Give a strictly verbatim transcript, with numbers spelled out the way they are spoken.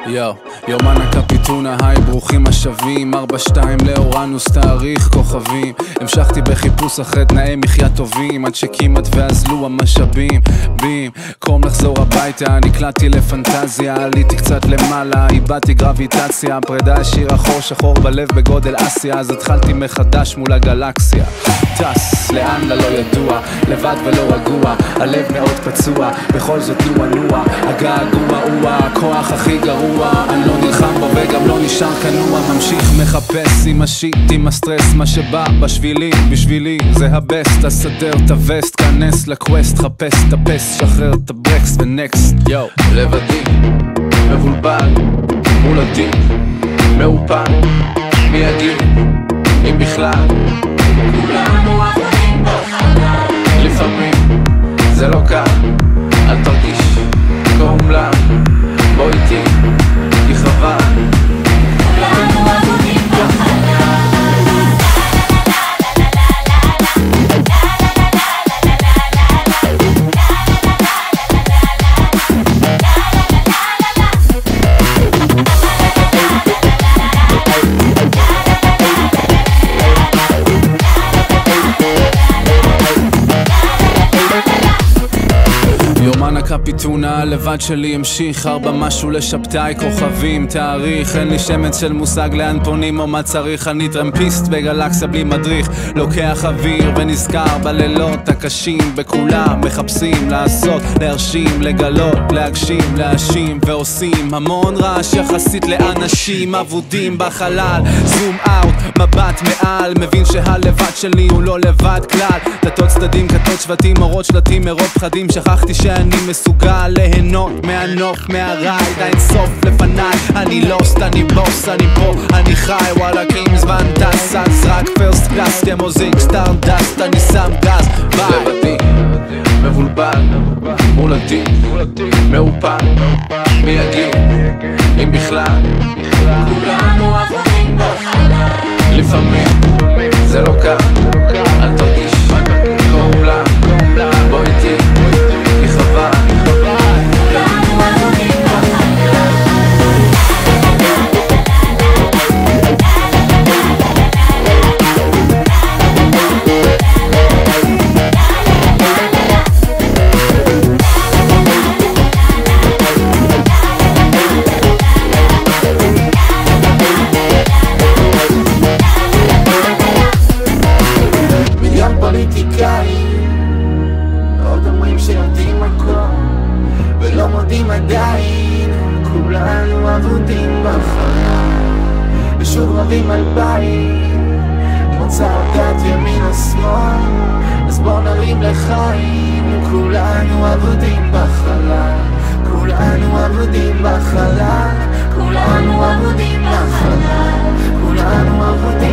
יו, יומן הקפיטונה, היי ברוכים השבים, ארבע שתיים לאורנוס תאריך כוכבים. המשכתי בחיפוש אחרי תנאי מחיה טובים, עד שכמעט ואזלו המשאבים. בים, קום לחזור הביתה, נקלעתי לפנטזיה, עליתי קצת למעלה, איבדתי גרביטציה, פרידה השאירה חור שחור בלב בגודל אסיה, אז התחלתי מחדש מול הגלקסיה. טס, לאן ללא ידוע, לבד ולא רגוע, הלב מאוד פצוע, בכל זאת נוע נוע, הגעגוע הוא הכוח הכי גרוע, אני לא נלחם בו וגם לא נשאר כנוע, ממשיך מחפש עם השיט, עם הסטרס, מה שבא בשבילי, בשבילי זה הבסט, אסדר את הווסט, כנס לקווסט, חפש את הפס, שחרר את הברקס ונקסט. יו, לבדי, מבולבל, מולדי, מאופן, מי יגיד, אם בכלל כולנו עבדים בחלל, לפעמים זה לא קל, אל תרגיש כאומלל, בוא איתי, כי חבל כולנו עבדים בחלל. יומן הקפיטונה, לבד שלי המשיך, ארבע משהו לשבתאי כוכבים, תאריך, אין לי שמץ של מושג לאן פונים או מה צריך, אני טרמפיסט בגלקסיה בלי מדריך, לוקח אוויר ונזכר בלילות הקשים, בכולם מחפשים לעשות, להרשים, לגלות, להגשים, להאשים, ועושים המון רעש יחסית לאנשים אבודים בחלל. זום אאוט, מבט מעל, מבין שהלבד שלי הוא לא לבד כלל, דתות צדדים, כתות שבטים, אורות שלטים, מרוב פחדים, שכחתי שאני מסוגל ליהנות מהנוף, מהרייד, אין סוף לפניי, אני לוסט, אני בוס, אני פה, אני חי, וואלה קים זמן טס, אז רק פרסט קלאס, כמו זינק סטארדסט, אני שם גז, ביי. לבדי, מבולבל, מולדי, מאופן, מי יגיד, אם בכלל כולנו עבדים בחלל, לפעמים זה לא קל, אל תרגיש כאומלל, בוא איתי, כי חבל כולנו עבדים בחלל. מיליון פוליטיקאים עוד אומרים שיודעים מקום ולא מודים עדיין, כולנו עבודים בחלל ושוב רבים על בית, מוצא דת ימין או שמאל, אז בוא נרים לחיים, כולנו עבודים בחלל, כולנו עבודים בחלל, כולנו עבודים בחלל, כולנו עבודים